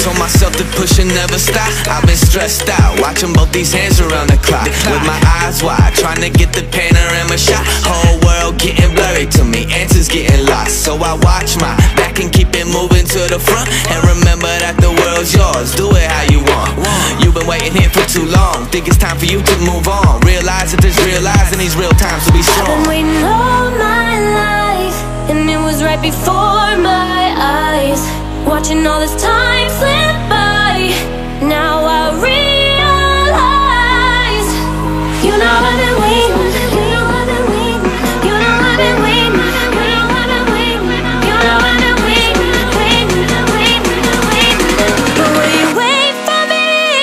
Told myself to push and never stop. I've been stressed out, watching both these hands around the clock, with my eyes wide, trying to get the panorama shot. Whole world getting blurry to me, answers getting lost. So I watch my back and keep it moving to the front, and remember that the world's yours, do it how you want. You've been waiting here for too long, think it's time for you to move on. Realize that there's real lies in these real times to be strong. I've been waiting all my life, and it was right before my eyes, watching all this time slip by. Now I realize, you know I've been waiting, you know I've been waiting, you know I've been waiting, you know I've been waiting, you know I've been waiting, waiting, but will you wait for me?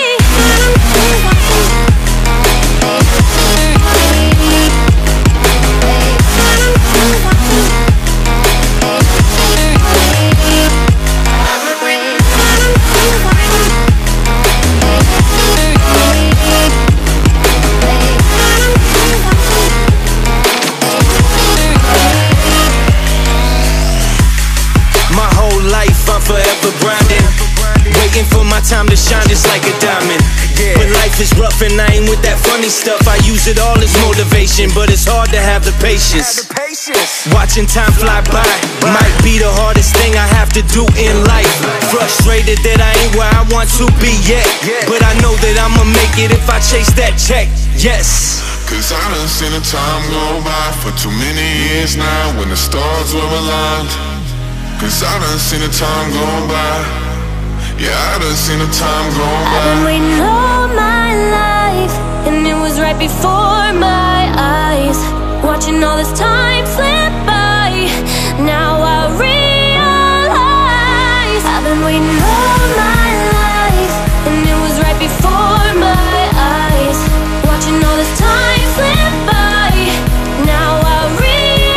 Forever grinding, waiting for my time to shine just like a diamond. When life is rough and I ain't with that funny stuff, I use it all as motivation, but it's hard to have the patience. Watching time fly by might be the hardest thing I have to do in life. Frustrated that I ain't where I want to be yet, but I know that I'ma make it if I chase that check. Yes. Cause I done seen the time go by for too many years now, when the stars were aligned. Cause I done seen the time go by. Yeah, I done seen the time go by. I've been waiting all my life, and it was right before my eyes, watching all this time slip by. Now I realize, I've been waiting all my life, and it was right before my eyes, watching all this time slip by. Now I realize,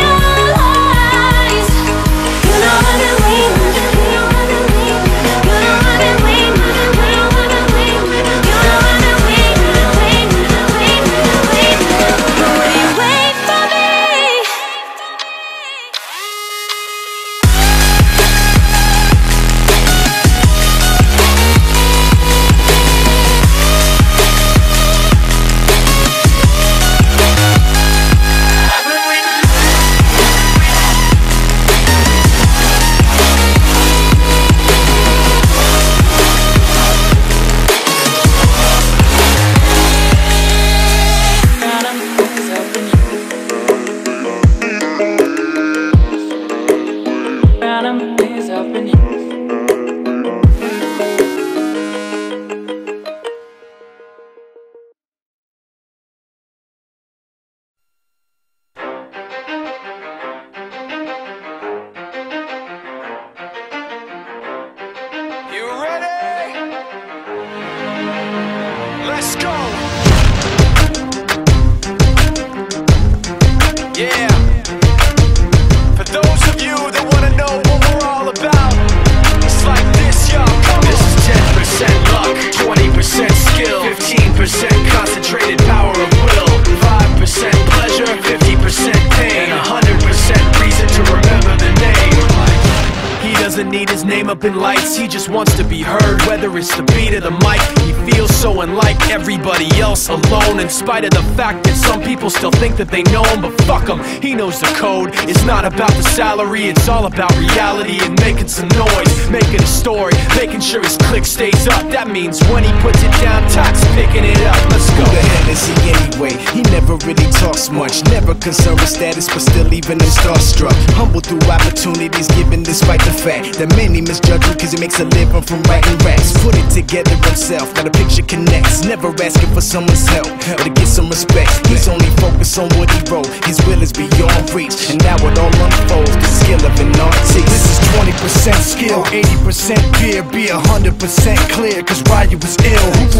need his name up in lights, he just wants to be heard. Whether it's the beat of the mic, he feels so unlike everybody else, alone. In spite of the fact that some people still think that they know him, but fuck him, he knows the code. It's not about the salary, it's all about reality and making some noise, making a story, making sure his click stays up. That means when he puts it down, Tox picking it up. Let's go. Who the hell is he anyway? He never really talks much, never concerned with status, but still leaving him starstruck. Humble through opportunities given despite the fact that many misjudge him cause he makes a living from writing raps. Put it together himself, now the picture connects, never asking for someone's help or to get some respect. He's only focused on what he wrote, his will is beyond reach, and now it all unfolds, the skill of an artist. This is 20% skill, 80% fear, be 100% clear, cause Ryu was ill. Who would've thought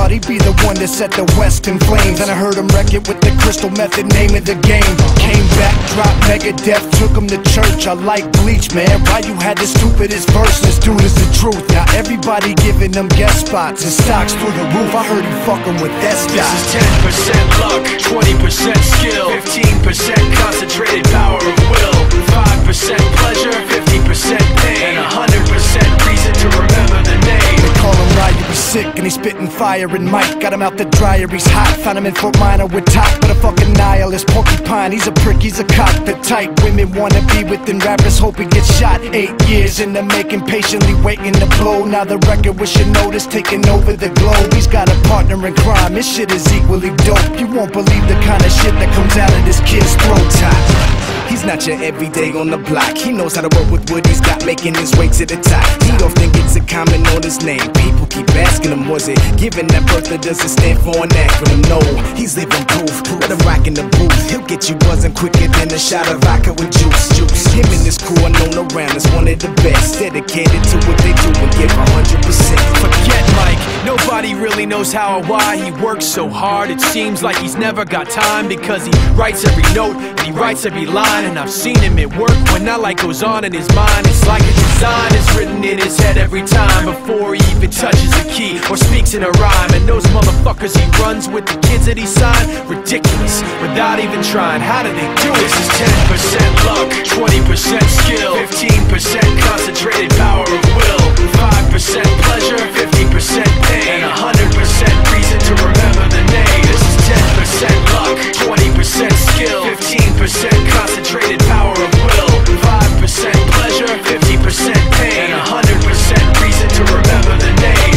thought he'd be the one that set the West in flames. And I heard him wreck it with the Crystal Method, name of the game. Came back, dropped Megadeth, took him to church. I like Bleach, man. Why you had the stupidest verse? This dude is the truth. Now everybody giving them guest spots and stocks through the roof. I heard he fucking with that stock. This is 10% luck, 20% skill, 15% concentrated power of will, 5% pleasure, 50% pain, and 100% reason to remember the name. They call him Ryu, he's sick and he's spitting fire. And Mike got him out the dryer, he's hot. Found him in Fort Minor with top, but a fucking nihilist. Porcupine, he's a prick, he's a cop. The type women wanna be within rappers, hope he gets shot. 8 years in the making, patiently waiting to blow. Now the record with your notice taking over the globe. He's got a partner in crime, his shit is equally dope. You won't believe the kind of shit that comes out of this kid's throat top. He's not your everyday on the block. He knows how to work with what he's got, making his way to the top. He don't think it's a comment on his name. People keep asking him, was it given that birth that doesn't stand for an acronym? No, he's living proof. Let him rock in the booth. He'll get you buzzing quicker than a shot of vodka with juice. Him and his crew are known around as one of the best. Dedicated to what they do and give 100%. Forget Mike, nobody really knows how or why he works so hard. It seems like he's never got time, because he writes every note and he writes every line. And I've seen him at work when that light goes on in his mind. It's like a design is written in his head every time, before he even touches a key or speaks in a rhyme. And those motherfuckers he runs with, the kids that he signed, ridiculous, without even trying. How do they do it? This is 10% luck, 20% skill, 15% concentrated power of will, 5% pleasure, 50% pain, and 100% reason to remember the name. This is 10% luck, 20% skill, 15% concentrated power of will, 5% pleasure, 50% pain, and 100% reason to remember the name.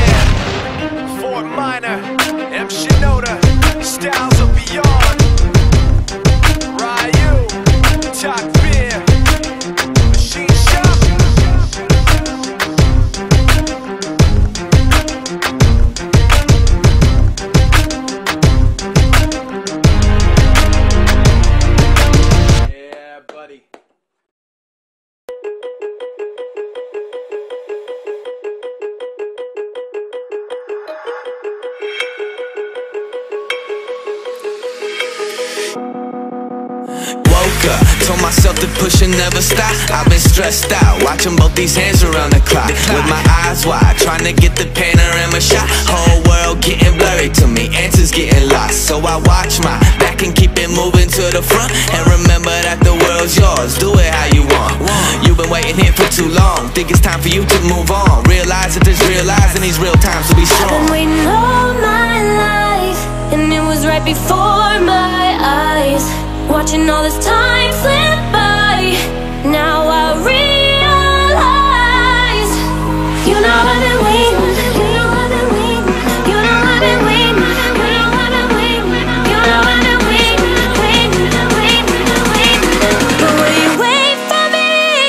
Yeah. Fort Minor, M. Shinoda, Styles of Beyond, Ryu, Talk Beer, Machine Shop. Told myself to push and never stop. I've been stressed out, watching both these hands around the clock, with my eyes wide, trying to get the panorama shot. Whole world getting blurry to me, answers getting lost. So I watch my back and keep it moving to the front, and remember that the world's yours, do it how you want. You've been waiting here for too long, think it's time for you to move on. Realize that there's real lies in these real times to be strong. I've been waiting all my life, and it was right before my eyes, watching all this time slip by. Now I realize, you know I've been waiting, you know I've been waiting, you know I've been waiting, you know I've been waiting, you know I've been waiting, waiting. But will you wait for me?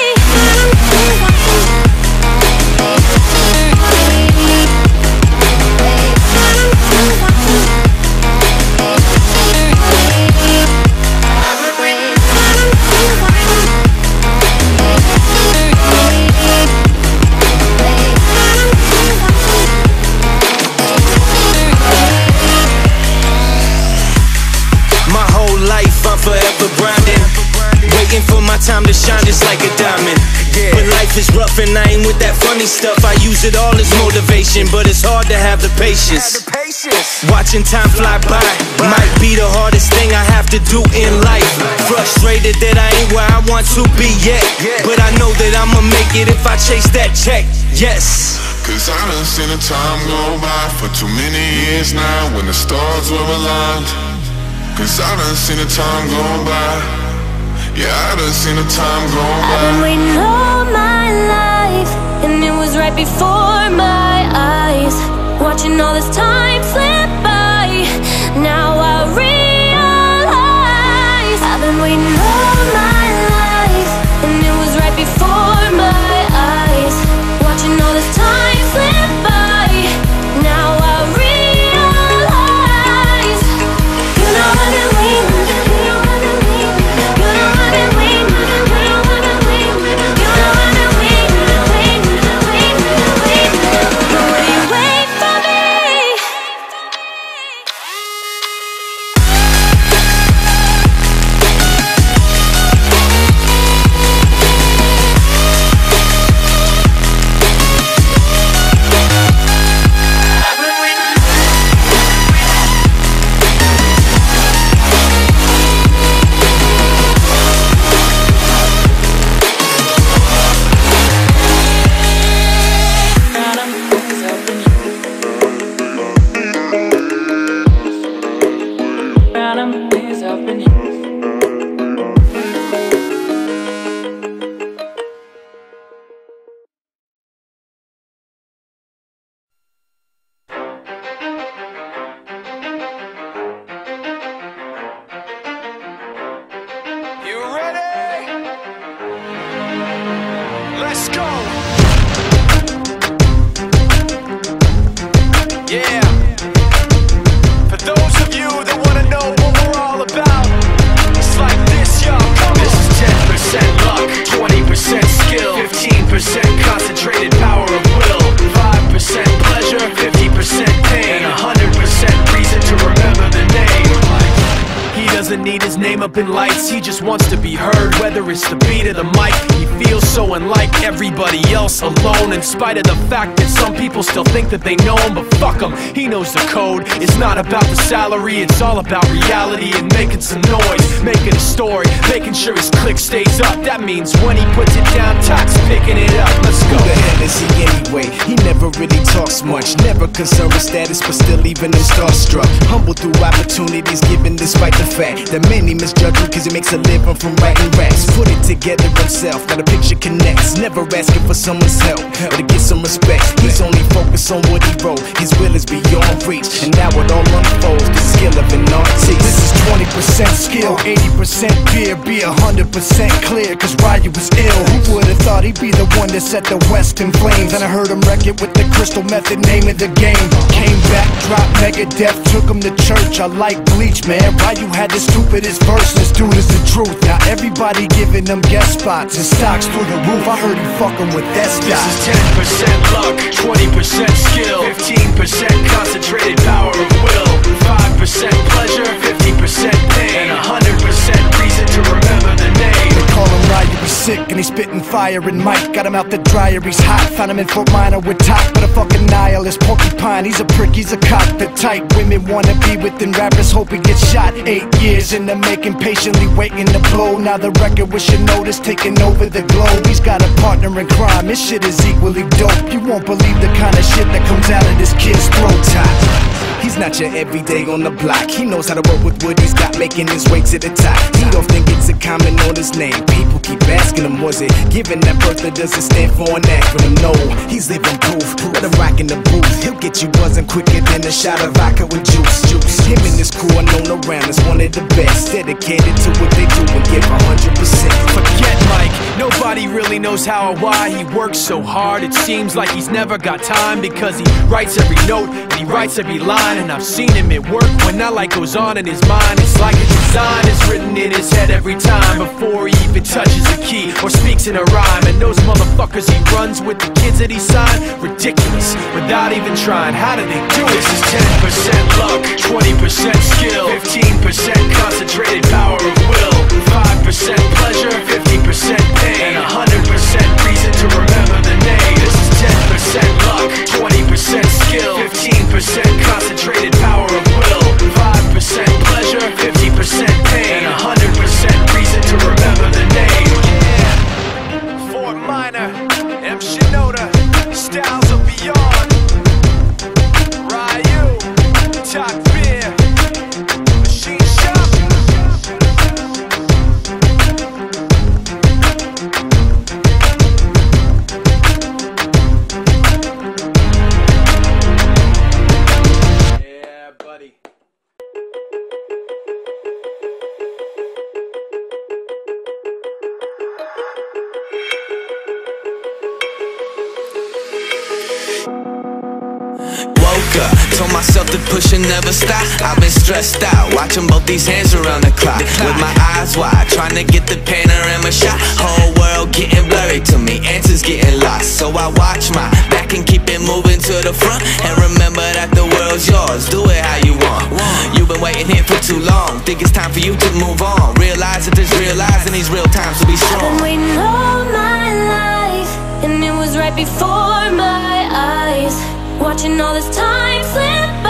Forever grinding, waiting for my time to shine just like a diamond. When life is rough and I ain't with that funny stuff, I use it all as motivation, but it's hard to have the patience. Watching time fly by might be the hardest thing I have to do in life. Frustrated that I ain't where I want to be yet, but I know that I'ma make it if I chase that check. Yes. Cause I done seen the time go by for too many years now, when the stars were aligned. Cause I done seen the time go by. Yeah, I done seen the time go by. I've been waiting all my life, and it was right before my eyes, watching all this time slip by. Now I realize, I've been waiting all my life, and it was right before my eyes, watching all this time slip by. Now I realize, you know I've been waiting, you know I've been waiting, you know I've been waiting, you know I've been waiting, you know I've been waiting, waiting. Yeah. For those of you that wanna know what we're all about, it's like this, y'all. This is 10% luck, 20% skill, 15% concentrated power of will, 5% pleasure, 50% pain, and 100% reason to remember the name. He doesn't need his name up in lights, he just wants to be heard, whether it's the beat of the mic. He feels so unlike everybody else, alone, in spite of the fact that some people still think that they know him. But fuck him, he knows the code. It's not about the salary, it's all about reality and making some noise, making a story, making sure his click stays up. That means when he puts it down, Tox picking it up. Let's go. Who the hell is he anyway? He never really talks much, never concerned with status, but still leaving him starstruck. Humble through opportunities given despite the fact that many misjudge him cause he makes a living from writing raps. Put it together himself, now the picture connects, never asking for someone's help or to get some respect. He's only focused on what he wrote, his will is beyond reach, and now it all unfolds, the skill of an artist. This is 20% skill, 80% fear, be 100% clear, cause Ryu was ill. Who would've thought he'd be the one that set the West in flames? And I heard him wreck it with the Crystal Method, name of the game. Came back, dropped Megadeth, took him to church. I like Bleach, man. Ryu had the stupidest verse, this dude is the truth. Now everybody giving them guest spots and stocks through the roof. I heard he fucking with that stock. This is 10% luck, 20% skill, 15% concentrated power of will, 5% pleasure, 50% pain, and 100% reason to remember the name. They call him Ryu, he's sick and he's spitting fire. And Mike got him out the dryer, he's hot. Found him in Fort Minor with Top, but a fucking nihilist porcupine. He's a prick, he's a cock, the type women wanna be within. Rappers hope he gets shot. 8 years in the making, patiently waiting to blow. Now the record with your notice taking over the globe. He's got a partner in crime, his shit is equally dope. You won't believe the kind of shit that comes out of this kid's throat. Top. He's not your everyday on the block. He knows how to work with what he's got, making his way to the top. He don't think it's a comment on his name. People keep asking him, was it given that birth that doesn't stand for an acronym? No, he's living proof. Let him rock in the booth. He'll get you buzzing quicker than a shot of vodka with juice. Him and his crew are known around as one of the best, dedicated to what they do and give 100%. Forget Mike, nobody really knows how or why he works so hard. It seems like he's never got time, because he writes every note and he writes every line. And I've seen him at work when that light goes on in his mind. It's like a design is written in his head every time before he even touches a key or speaks in a rhyme. And those motherfuckers he runs with, the kids that he signed, ridiculous, without even trying. How do they do it? This is 10% luck, 20% skill, 15% concentrated power of will, 5% pleasure, 50% pain, and 100% reason to remember the name. This is 10% luck, 20% skill, 15% concentrated power of will, 5% pleasure, 50% pain, and 100% reason to remember the name. Yeah. Fort Minor, M. Shinoda, Styles of Beyond, Ryu, Talk Beer, Machine Shop. Told myself to push and never stop. I've been stressed out, watching both these hands around the clock, with my eyes wide, trying to get the panorama shot. Whole world getting blurry to me, answers getting lost. So I watch my back and keep it moving to the front, and remember that the world's yours, do it how you want. You've been waiting here for too long, think it's time for you to move on. Realize that there's real lies in these real times to be I've strong. been waiting all my life, and it was right before my eyes, watching all this time slip